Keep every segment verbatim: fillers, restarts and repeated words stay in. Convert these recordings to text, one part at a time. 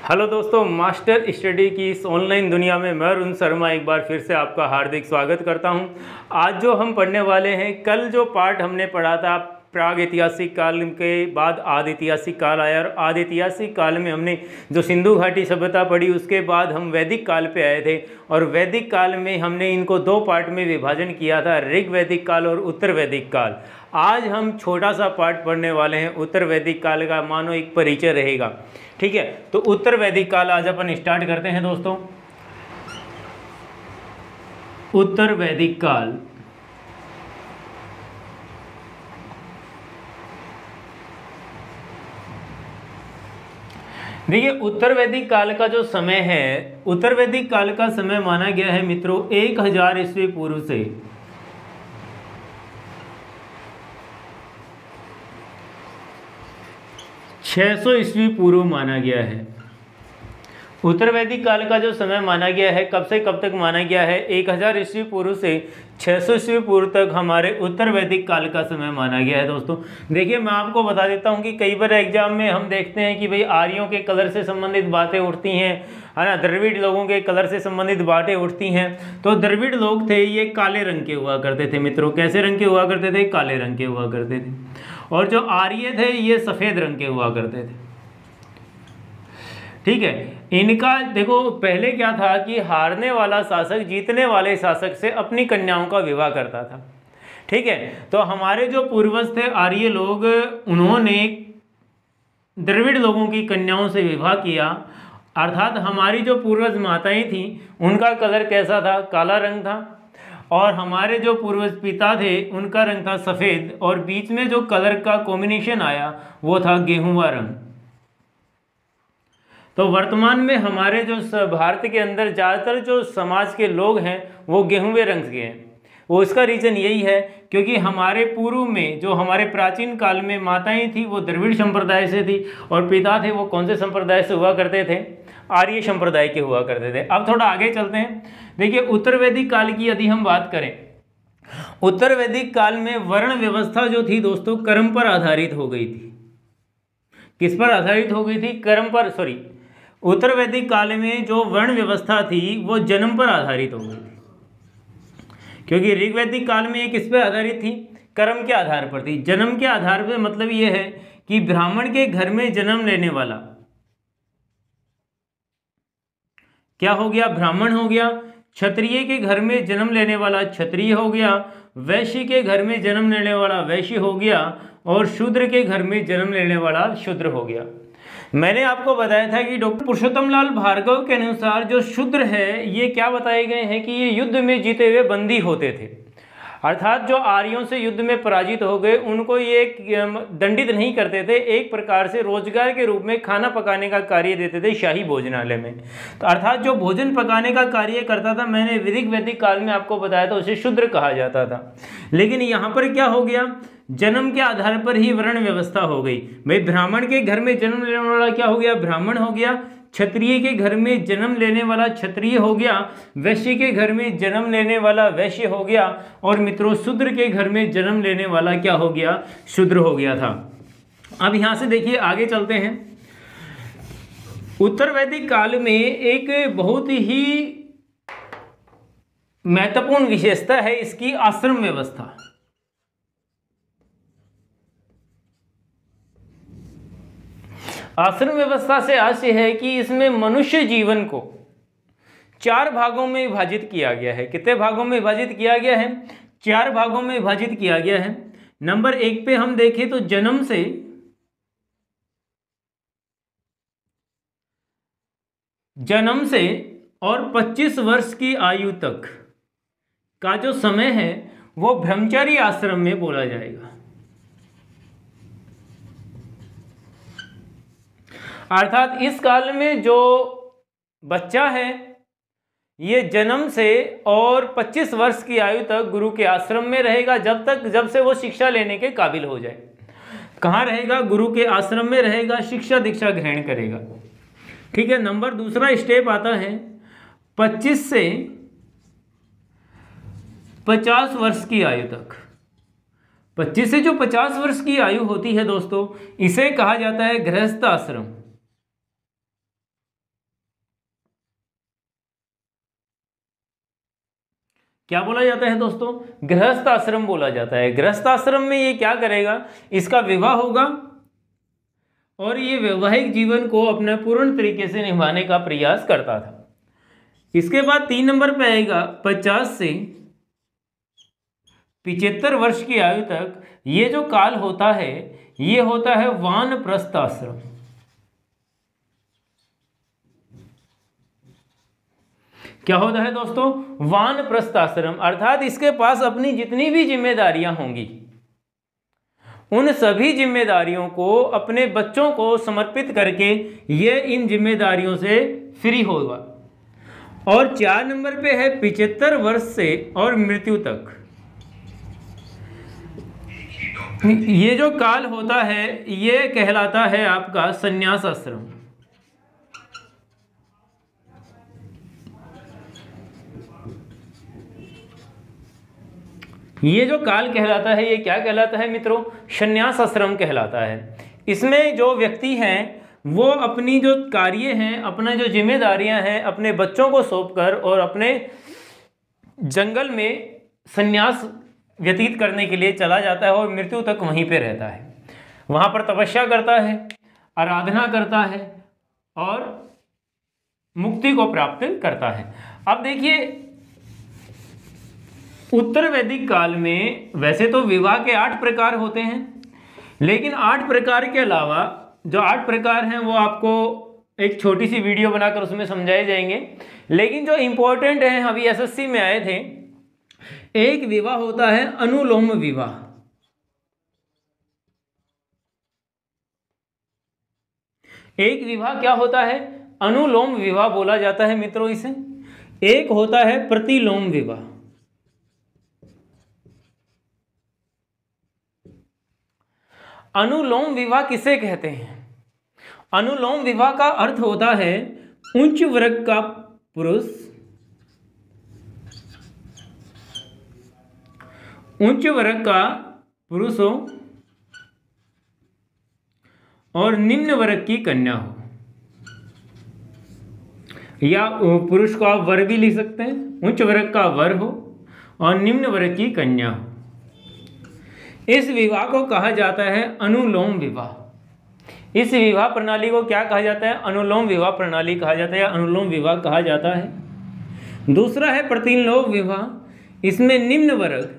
Hello दोस्तों, master study की इस ऑनलाइन दुनिया में मैं अरुण शर्मा एक बार फिर से आपका हार्दिक स्वागत करता हूं। आज जो हम पढ़ने वाले हैं, कल जो पार्ट हमने पढ़ा था प्राग ऐतिहासिक काल के बाद आदि ऐतिहासिक काल आया, और आदि ऐतिहासिक काल में हमने जो सिंधु घाटी सभ्यता पढ़ी, उसके बाद हम वैदिक काल पे आए थे। और वैदिक काल में हमने इनको दो पार्ट में विभाजन किया था, ऋग वैदिक काल और उत्तर वैदिक काल। आज हम छोटा सा पार्ट पढ़ने वाले हैं उत्तर वैदिक काल का, मानो एक परिचय रहेगा। ठीक है, तो उत्तर वैदिक काल आज अपन स्टार्ट करते हैं दोस्तों। उत्तर वैदिक काल देखिए, उत्तर वैदिक काल का जो समय है, उत्तर वैदिक काल का समय माना गया है मित्रों एक हजार ईस्वी पूर्व से छह सौ ईस्वी पूर्व माना गया है। उत्तर वैदिक काल का जो समय माना गया है, कब से कब तक माना गया है? एक हजार ईस्वी पूर्व से छह सौ ईस्वी पूर्व तक हमारे उत्तर वैदिक काल का समय माना गया है। दोस्तों देखिए, मैं आपको बता देता हूं कि कई बार एग्जाम में हम देखते हैं कि भाई आर्यों के कलर से संबंधित बातें उठती हैं, है ना, द्रविड़ लोगों के कलर से संबंधित बातें उठती हैं। तो द्रविड़ लोग थे, ये काले रंग के हुआ करते थे मित्रों। कैसे रंग के हुआ करते थे? काले रंग के हुआ करते थे। और जो आर्य थे, ये सफ़ेद रंग के हुआ करते थे। ठीक है, इनका देखो पहले क्या था कि हारने वाला शासक जीतने वाले शासक से अपनी कन्याओं का विवाह करता था। ठीक है, तो हमारे जो पूर्वज थे आर्य लोग, उन्होंने द्रविड़ लोगों की कन्याओं से विवाह किया। अर्थात हमारी जो पूर्वज माताएं थीं, उनका कलर कैसा था? काला रंग था। और हमारे जो पूर्वज पिता थे, उनका रंग था सफ़ेद, और बीच में जो कलर का कॉम्बिनेशन आया वो था गेहुआ रंग। तो वर्तमान में हमारे जो भारत के अंदर ज़्यादातर जो समाज के लोग हैं वो गेहुए रंग के हैं। वो इसका रीज़न यही है क्योंकि हमारे पूर्व में जो हमारे प्राचीन काल में माताएं थी वो द्रविड़ संप्रदाय से थी, और पिता थे वो कौन से संप्रदाय से हुआ करते थे? आर्य संप्रदाय के हुआ करते थे। अब थोड़ा आगे चलते हैं। देखिए, उत्तर वैदिक काल की यदि हम बात करें, उत्तर वैदिक काल में वर्ण व्यवस्था जो थी दोस्तों, कर्म पर आधारित हो गई थी। किस पर आधारित हो गई थी? कर्म पर, सॉरी उत्तर वैदिक काल में जो वर्ण व्यवस्था थी वो जन्म पर आधारित हो गई थी। क्योंकि ऋग वैदिक काल में ये किस पर आधारित थी? कर्म के आधार पर थी। जन्म के आधार पर मतलब ये है कि ब्राह्मण के घर में जन्म लेने वाला क्या हो गया? ब्राह्मण हो गया। क्षत्रिय के घर में जन्म लेने वाला क्षत्रिय हो गया। वैश्य के घर में जन्म लेने वाला वैश्य हो गया। और शूद्र के घर में जन्म लेने वाला शूद्र हो गया। मैंने आपको बताया था कि डॉक्टर पुरुषोत्तम लाल भार्गव के अनुसार जो शूद्र है, ये क्या बताए गए हैं कि ये युद्ध में जीते हुए बंदी होते थे। अर्थात जो आर्यों से युद्ध में पराजित हो गए, उनको ये दंडित नहीं करते थे, एक प्रकार से रोजगार के रूप में खाना पकाने का कार्य देते थे शाही भोजनालय में। तो अर्थात जो भोजन पकाने का कार्य करता था, मैंने ऋग वैदिक काल में आपको बताया था, उसे शूद्र कहा जाता था। लेकिन यहाँ पर क्या हो गया? जन्म के आधार पर ही वर्ण व्यवस्था हो गई। भाई ब्राह्मण के घर में जन्म लेने वाला क्या हो गया? ब्राह्मण हो गया। क्षत्रिय के घर में जन्म लेने वाला क्षत्रिय हो गया। वैश्य के घर में जन्म लेने वाला वैश्य हो गया। और मित्रों, शूद्र के घर में जन्म लेने वाला क्या हो गया? शूद्र हो गया था। अब यहां से देखिए आगे चलते हैं। उत्तर वैदिक काल में एक बहुत ही महत्वपूर्ण विशेषता है इसकी आश्रम व्यवस्था। आश्रम व्यवस्था से आशय है कि इसमें मनुष्य जीवन को चार भागों में विभाजित किया गया है। कितने भागों में विभाजित किया गया है? चार भागों में विभाजित किया गया है। नंबर एक पे हम देखें तो जन्म से जन्म से और पच्चीस वर्ष की आयु तक का जो समय है वो ब्रह्मचारी आश्रम में बोला जाएगा। अर्थात इस काल में जो बच्चा है, ये जन्म से और पच्चीस वर्ष की आयु तक गुरु के आश्रम में रहेगा, जब तक जब से वो शिक्षा लेने के काबिल हो जाए। कहाँ रहेगा? गुरु के आश्रम में रहेगा, शिक्षा दीक्षा ग्रहण करेगा। ठीक है। नंबर दूसरा स्टेप आता है पच्चीस से पचास वर्ष की आयु तक। पच्चीस से जो पचास वर्ष की आयु होती है दोस्तों, इसे कहा जाता है गृहस्थ आश्रम। क्या बोला जाता है दोस्तों? गृहस्थ आश्रम बोला जाता है। गृहस्थ आश्रम में ये क्या करेगा? इसका विवाह होगा और ये वैवाहिक जीवन को अपने पूर्ण तरीके से निभाने का प्रयास करता था। इसके बाद तीन नंबर पे आएगा पचास से पिचहत्तर वर्ष की आयु तक ये जो काल होता है ये होता है वानप्रस्थ आश्रम। क्या होता है दोस्तों? वानप्रस्थ आश्रम। अर्थात इसके पास अपनी जितनी भी जिम्मेदारियां होंगी उन सभी जिम्मेदारियों को अपने बच्चों को समर्पित करके ये इन जिम्मेदारियों से फ्री होगा। और चार नंबर पे है पिचहत्तर वर्ष से और मृत्यु तक। ये जो काल होता है ये कहलाता है आपका संन्यास आश्रम। ये जो काल कहलाता है ये क्या कहलाता है मित्रों? संन्यास आश्रम कहलाता है। इसमें जो व्यक्ति हैं वो अपनी जो कार्य हैं, अपना जो जिम्मेदारियां हैं अपने बच्चों को सौंपकर और अपने जंगल में संन्यास व्यतीत करने के लिए चला जाता है और मृत्यु तक वहीं पे रहता है। वहाँ पर तपस्या करता है, आराधना करता है और मुक्ति को प्राप्त करता है। अब देखिए उत्तर वैदिक काल में वैसे तो विवाह के आठ प्रकार होते हैं, लेकिन आठ प्रकार के अलावा जो आठ प्रकार हैं वो आपको एक छोटी सी वीडियो बनाकर उसमें समझाए जाएंगे। लेकिन जो इम्पोर्टेंट हैं अभी एसएससी में आए थे, एक विवाह होता है अनुलोम विवाह। एक विवाह क्या होता है? अनुलोम विवाह बोला जाता है मित्रों इसे। एक होता है प्रतिलोम विवाह। अनुलोम विवाह किसे कहते हैं? अनुलोम विवाह का अर्थ होता है उच्च वर्ग का पुरुष उच्च वर्ग का पुरुष हो और निम्न वर्ग की कन्या हो, या पुरुष को आप वर भी लिख सकते हैं। उच्च वर्ग का वर हो और निम्न वर्ग की कन्या हो। इस विवाह को कहा जाता है अनुलोम विवाह। इस विवाह प्रणाली को क्या कहा जाता है? अनुलोम विवाह प्रणाली कहा जाता है या अनुलोम विवाह कहा जाता है। दूसरा है प्रतिलोम विवाह। इसमें निम्न वर्ग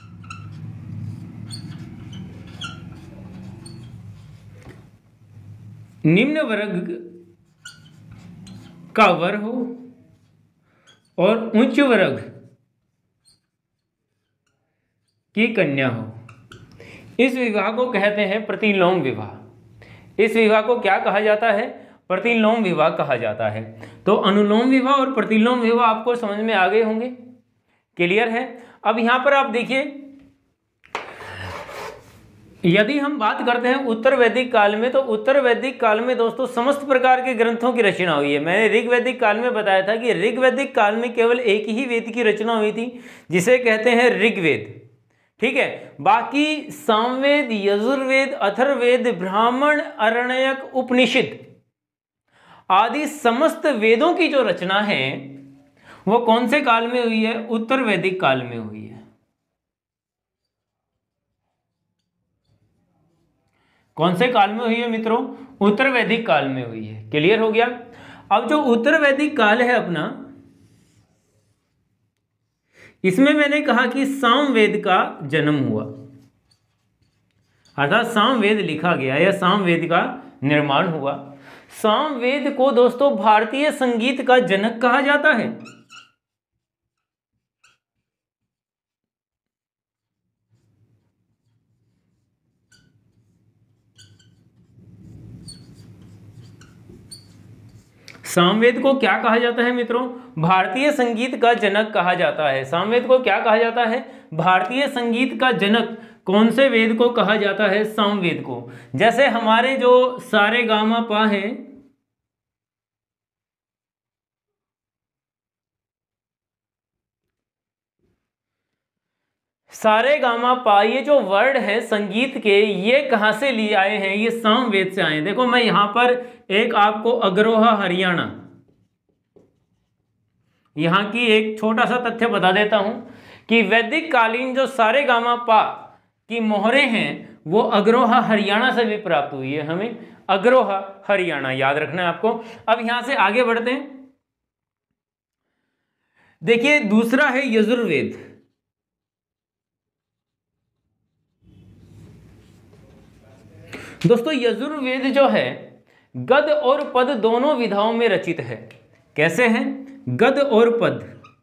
निम्न वर्ग का वर हो और उच्च वर्ग की कन्या हो। इस विवाह को कहते हैं प्रतिलोम विवाह। इस विवाह को क्या कहा जाता है? प्रतिलोम विवाह कहा जाता है। तो अनुलोम विवाह और प्रतिलोम विवाह आपको समझ में आ गए होंगे, क्लियर है। अब यहां पर आप देखिए, यदि हम बात करते हैं उत्तर वैदिक काल में, तो उत्तर वैदिक काल में दोस्तों समस्त प्रकार के ग्रंथों की रचना हुई है। मैंने ऋग वैदिक काल में बताया था कि ऋग वैदिक काल में केवल एक ही वेद की रचना हुई थी जिसे कहते हैं ऋग्वेद, ठीक है। बाकी सामवेद, यजुर्वेद, अथर्ववेद, ब्राह्मण, अरण्यक, उपनिषद आदि समस्त वेदों की जो रचना है वो कौन से काल में हुई है? उत्तर वैदिक काल में हुई है। कौन से काल में हुई है मित्रों? उत्तर वैदिक काल में हुई है। क्लियर हो गया। अब जो उत्तर वैदिक काल है अपना, इसमें मैंने कहा कि सामवेद का जन्म हुआ, अर्थात सामवेद लिखा गया या सामवेद का निर्माण हुआ। सामवेद को दोस्तों भारतीय संगीत का जनक कहा जाता है। सामवेद को क्या कहा जाता है मित्रों? भारतीय संगीत का जनक कहा जाता है। सामवेद को क्या कहा जाता है? भारतीय संगीत का जनक। कौन से वेद को कहा जाता है? सामवेद को। जैसे हमारे जो सारे गामा पा है, सारे गामा पा, ये जो वर्ड है संगीत के, ये कहाँ से लिए आए हैं? ये सामवेद से आए हैं। देखो मैं यहां पर एक आपको अग्रोहा हरियाणा यहाँ की एक छोटा सा तथ्य बता देता हूँ कि वैदिक कालीन जो सारे गामा पा की मोहरें हैं वो अग्रोहा हरियाणा से भी प्राप्त हुई है हमें, अग्रोहा हरियाणा याद रखना है आपको। अब यहां से आगे बढ़ते हैं। देखिए दूसरा है यजुर्वेद। दोस्तों यजुर्वेद जो है गद और पद दोनों विधाओं में रचित है। कैसे है? गद और पद,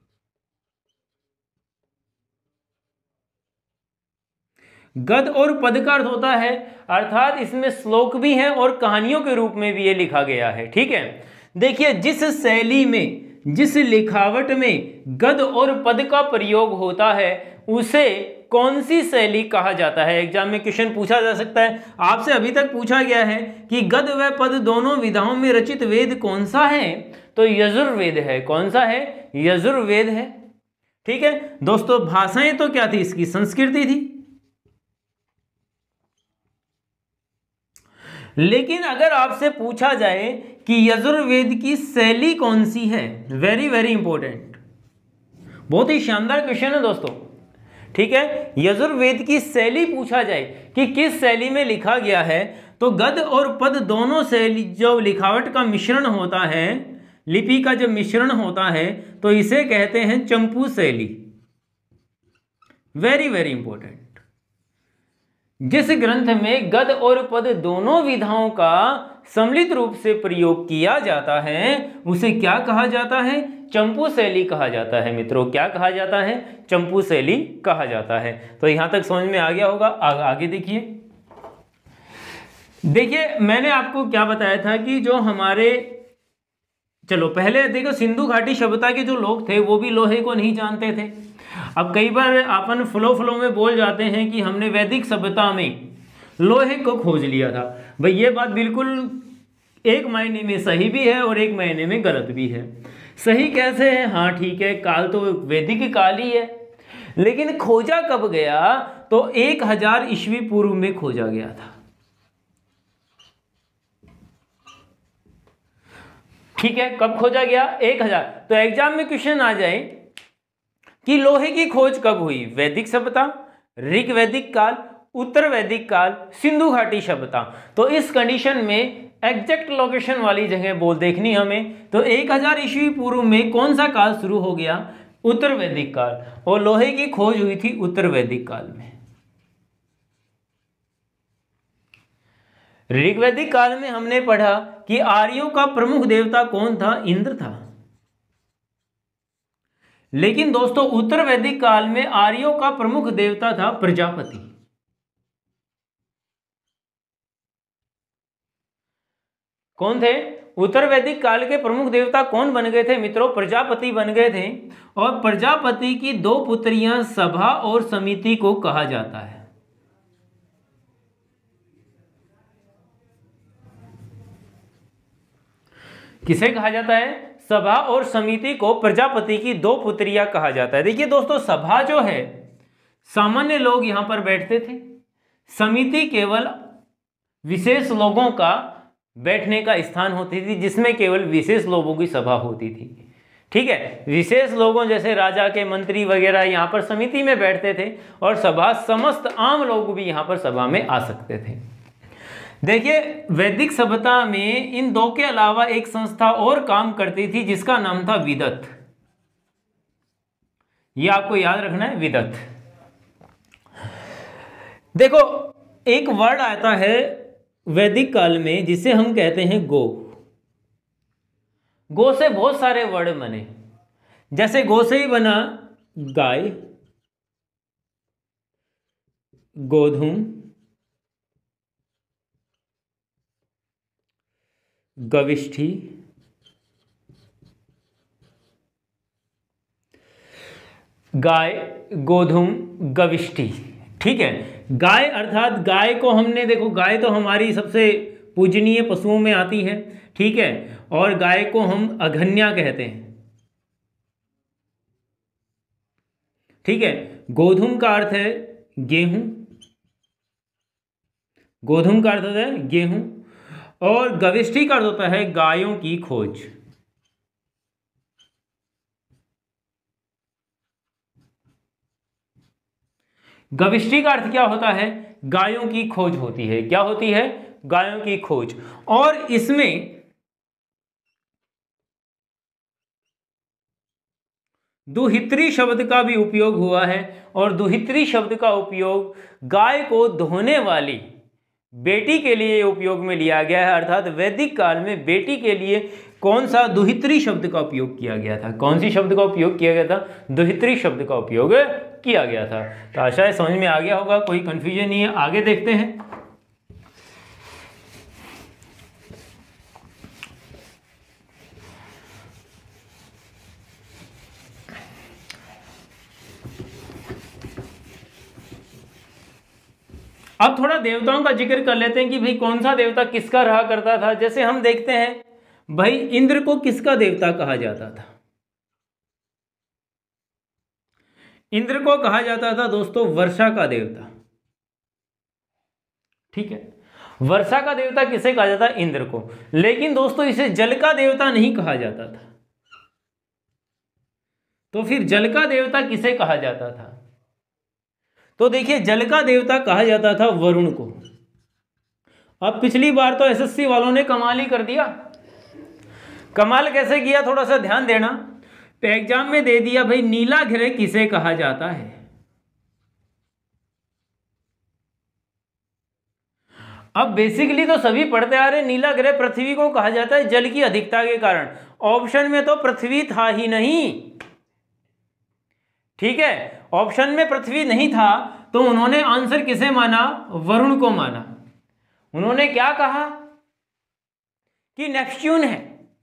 गद और पद का अर्थ होता है अर्थात इसमें श्लोक भी हैं और कहानियों के रूप में भी ये लिखा गया है। ठीक है, देखिए जिस शैली में, जिस लिखावट में गद और पद का प्रयोग होता है उसे कौन सी शैली कहा जाता है? एग्जाम में क्वेश्चन पूछा जा सकता है। आपसे अभी तक पूछा गया है कि गद व पद दोनों विधाओं में रचित वेद कौन सा है? तो यजुर्वेद है। कौन सा है? यजुर्वेद है। ठीक है दोस्तों, भाषाएं तो क्या थी इसकी? संस्कृति थी। लेकिन अगर आपसे पूछा जाए कि यजुर्वेद की शैली कौन सी है, वेरी वेरी इंपॉर्टेंट, बहुत ही शानदार क्वेश्चन है दोस्तों। ठीक है, यजुर्वेद की शैली पूछा जाए कि किस शैली में लिखा गया है, तो गद और पद दोनों शैली जो लिखावट का मिश्रण होता है, लिपि का जब मिश्रण होता है तो इसे कहते हैं चंपू शैली। Very very important. जिस ग्रंथ में गद और पद दोनों विधाओं का सम्मिलित रूप से प्रयोग किया जाता है उसे क्या कहा जाता है? चंपू शैली कहा जाता है। मित्रों क्या कहा जाता है? चंपू शैली कहा जाता है। तो यहां तक समझ में आ गया होगा। आ, आगे देखिए, देखिए मैंने आपको क्या बताया था कि जो हमारे, चलो पहले देखो, सिंधु घाटी सभ्यता के जो लोग थे वो भी लोहे को नहीं जानते थे। अब कई बार अपन फ्लो फ्लो में बोल जाते हैं कि हमने वैदिक सभ्यता में लोहे को खोज लिया था। भाई ये बात बिल्कुल एक मायने में सही भी है और एक मायने में गलत भी है। सही कैसे है? हाँ ठीक है, काल तो वैदिक काल ही है, लेकिन खोजा कब गया? तो एक हजार ईस्वी पूर्व में खोजा गया था। ठीक है, कब खोजा गया? एक हजार। तो एग्जाम में क्वेश्चन आ जाए कि लोहे की खोज कब हुई? वैदिक सभ्यता, ऋग वैदिक काल, उत्तर वैदिक काल, सिंधु घाटी सभ्यता। तो इस कंडीशन में एग्जैक्ट लोकेशन वाली जगह बोल देखनी हमें। तो एक हजार ईस्वी पूर्व में कौन सा काल शुरू हो गया? उत्तर वैदिक काल। और लोहे की खोज हुई थी उत्तर वैदिक काल में। ऋग्वैदिक काल में हमने पढ़ा कि आर्यों का प्रमुख देवता कौन था? इंद्र था। लेकिन दोस्तों उत्तर वैदिक काल में आर्यों का प्रमुख देवता था प्रजापति। कौन थे? उत्तर वैदिक काल के प्रमुख देवता कौन बन गए थे मित्रों? प्रजापति बन गए थे। और प्रजापति की दो पुत्रियां सभा और समिति को कहा जाता है। किसे कहा जाता है? सभा और समिति को प्रजापति की दो पुत्रियां कहा जाता है। देखिए दोस्तों, सभा जो है सामान्य लोग यहां पर बैठते थे, समिति केवल विशेष लोगों का बैठने का स्थान होती थी जिसमें केवल विशेष लोगों की सभा होती थी। ठीक है, विशेष लोगों जैसे राजा के मंत्री वगैरह यहाँ पर समिति में बैठते थे और सभा समस्त आम लोग भी यहाँ पर सभा में आ सकते थे। देखिए वैदिक सभ्यता में इन दो के अलावा एक संस्था और काम करती थी जिसका नाम था विदत। ये आपको याद रखना है, विदत। देखो एक वर्ड आता है वैदिक काल में जिसे हम कहते हैं गो। गो से बहुत सारे वर्ड बने, जैसे गो से ही बना गाय, गोधूम, गविष्ठी, गाय, गोधूम, गविष्ठी। ठीक है, गाय अर्थात गाय को हमने, देखो गाय तो हमारी सबसे पूजनीय पशुओं में आती है। ठीक है, और गाय को हम अघन्या कहते हैं। ठीक है, गोधूम का अर्थ है गेहूं, गोधूम का अर्थ होता है गेहूं, और गविष्ठी का अर्थ होता है गायों की खोज। गविष्टि का अर्थ क्या होता है? गायों की खोज होती है। क्या होती है? गायों की खोज। और इसमें दुहित्री शब्द का भी उपयोग हुआ है, और दुहित्री शब्द का उपयोग गाय को धोने वाली बेटी के लिए उपयोग में लिया गया है। अर्थात वैदिक काल में बेटी के लिए कौन सा दुहित्री शब्द का उपयोग किया गया था? कौन सी शब्द का उपयोग किया गया था? दुहित्री शब्द का उपयोग किया गया था। तो आशा है समझ में आ गया होगा, कोई कंफ्यूजन नहीं है। आगे देखते हैं। अब थोड़ा देवताओं का जिक्र कर लेते हैं कि भाई कौन सा देवता किसका रहा करता था। जैसे हम देखते हैं भाई इंद्र को किसका देवता कहा जाता था? इंद्र को कहा जाता था दोस्तों वर्षा का देवता। ठीक है, वर्षा का देवता किसे कहा जाता? इंद्र को। लेकिन दोस्तों इसे जल का देवता नहीं कहा जाता था। तो फिर जल का देवता किसे कहा जाता था? तो देखिए जल का देवता कहा जाता था वरुण को। अब पिछली बार तो एसएससी वालों ने कमाल ही कर दिया। कमाल कैसे किया? थोड़ा सा ध्यान देना। तो एग्जाम में दे दिया भाई नीला ग्रह किसे कहा जाता है? अब बेसिकली तो सभी पढ़ते आ रहे नीला ग्रह पृथ्वी को कहा जाता है जल की अधिकता के कारण। ऑप्शन में तो पृथ्वी था ही नहीं। ठीक है, ऑप्शन में पृथ्वी नहीं था, तो उन्होंने आंसर किसे माना? वरुण को माना। उन्होंने क्या कहा कि नेपच्यून है।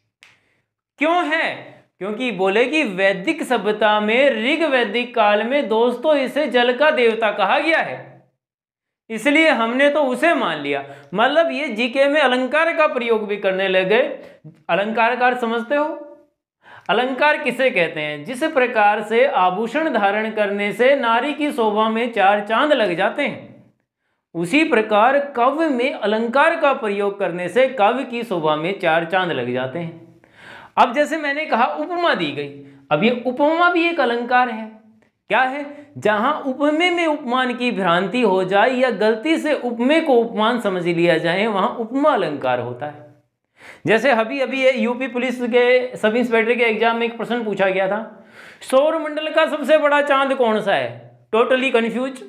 क्यों है? क्योंकि बोले कि वैदिक सभ्यता में ऋग वैदिक काल में दोस्तों इसे जल का देवता कहा गया है, इसलिए हमने तो उसे मान लिया। मतलब ये जीके में अलंकार का प्रयोग भी करने लगे। अलंकार का समझते हो? अलंकार किसे कहते हैं? जिस प्रकार से आभूषण धारण करने से नारी की शोभा में चार चांद लग जाते हैं, उसी प्रकार काव्य में अलंकार का प्रयोग करने से काव्य की शोभा में चार चांद लग जाते हैं। अब जैसे मैंने कहा उपमा दी गई, अब ये उपमा भी एक अलंकार है। क्या है? जहां उपमे में उपमान की भ्रांति हो जाए या गलती से उपमे को उपमान समझ लिया जाए, वहां उपमा अलंकार होता है। जैसे अभी अभी ये यूपी पुलिस के सब इंस्पेक्टर के एग्जाम में एक प्रश्न पूछा गया था, सौर मंडल का सबसे बड़ा चांद कौन सा है? Totally confuse.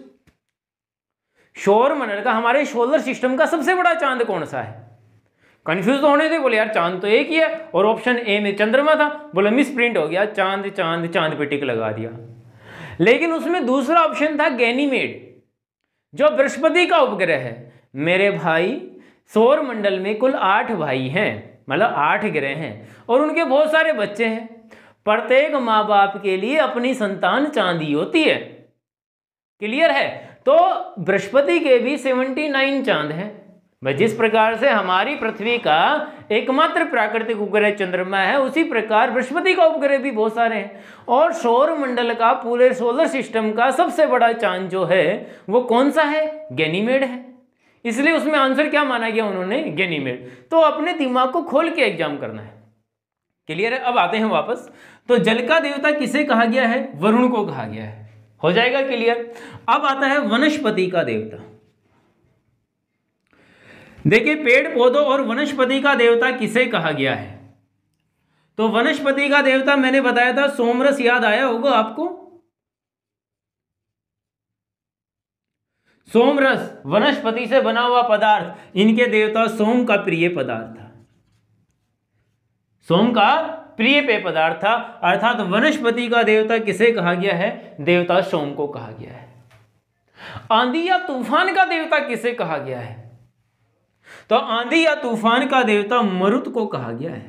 सौर मंडल का, हमारे सोलर सिस्टम का सबसे बड़ा चांद कौन सा है? कंफ्यूज तो होने थे, बोले यार चांद तो एक ही है, और ऑप्शन ए में चंद्रमा था। बोले मिस प्रिंट हो गया, चांद चांद चांद पे टिक लगा दिया। लेकिन उसमें दूसरा ऑप्शन था गैनीमेड, जो बृहस्पति का उपग्रह है। मेरे भाई सौर मंडल में कुल आठ भाई हैं, मतलब आठ ग्रह हैं, और उनके बहुत सारे बच्चे हैं। प्रत्येक माँ बाप के लिए अपनी संतान चांदी होती है। क्लियर है? तो बृहस्पति के भी उन्यासी चांद हैं। जिस प्रकार से हमारी पृथ्वी का एकमात्र प्राकृतिक उपग्रह चंद्रमा है, उसी प्रकार बृहस्पति का उपग्रह भी बहुत सारे हैं। और सौर मंडल का, पूरे सोलर सिस्टम का सबसे बड़ा चांद जो है वो कौन सा है? गैनीमेड है। इसलिए उसमें आंसर क्या माना गया उन्होंने? गैनीमेड। तो अपने दिमाग को खोल के एग्जाम करना है। क्लियर है? अब आते हैं वापस। तो जल का देवता किसे कहा गया है? वरुण को कहा गया है। हो जाएगा क्लियर? अब आता है वनस्पति का देवता। देखिए पेड़ पौधों और वनस्पति का देवता किसे कहा गया है? तो वनस्पति का देवता मैंने बताया था सोमरस, याद आया होगा आपको। सोमरस वनस्पति से बना हुआ पदार्थ, इनके देवता सोम का प्रिय पदार्थ था। सोम का प्रिय पेय पदार्थ था। अर्थात वनस्पति का देवता किसे कहा गया है? देवता सोम को कहा गया है। आंधी या तूफान का देवता किसे कहा गया है? तो आंधी या तूफान का देवता मरुत को कहा गया है।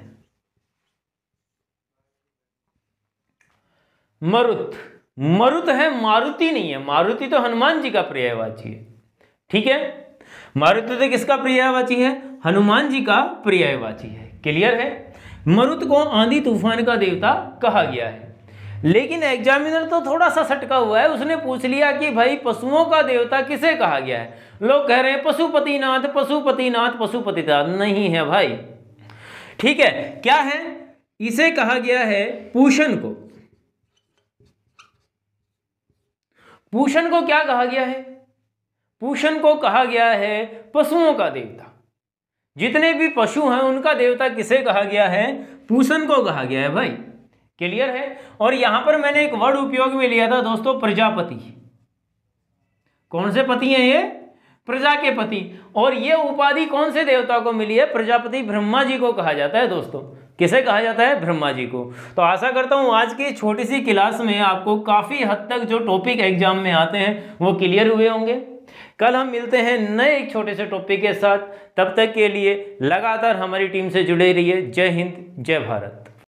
मरुत, मरुत है, मारुति नहीं है। मारुति तो हनुमान जी का पर्यायवाची है। ठीक है, मारुति तो किसका पर्यायवाची है? हनुमान जी का पर्यायवाची है। क्लियर है? मरुत को आंधी तूफान का देवता कहा गया है। लेकिन एग्जामिनर तो थोड़ा सा सटका हुआ है, उसने पूछ लिया कि भाई पशुओं का देवता किसे कहा गया है? लोग कह रहे हैं पशुपतिनाथ, पशुपतिनाथ, पशुपतिनाथ। नहीं है भाई। ठीक है, क्या है? इसे कहा गया है पूषण को। पूषण को क्या कहा गया है? पूषण को कहा गया है पशुओं का देवता। जितने भी पशु हैं उनका देवता किसे कहा गया है? पूषण को कहा गया है भाई। क्लियर है? और यहां पर मैंने एक वर्ड उपयोग में लिया था दोस्तों, प्रजापति। कौन से पति हैं ये? प्रजा के पति। और ये उपाधि कौन से देवता को मिली है? प्रजापति ब्रह्मा जी को कहा जाता है दोस्तों। किसे कहा जाता है? ब्रह्मा जी को। तो आशा करता हूं आज की छोटी सी क्लास में आपको काफी हद तक जो टॉपिक एग्जाम में आते हैं वो क्लियर हुए होंगे। कल हम मिलते हैं नए एक छोटे से टॉपिक के साथ। तब तक के लिए लगातार हमारी टीम से जुड़े रहिए। जय हिंद, जय भारत।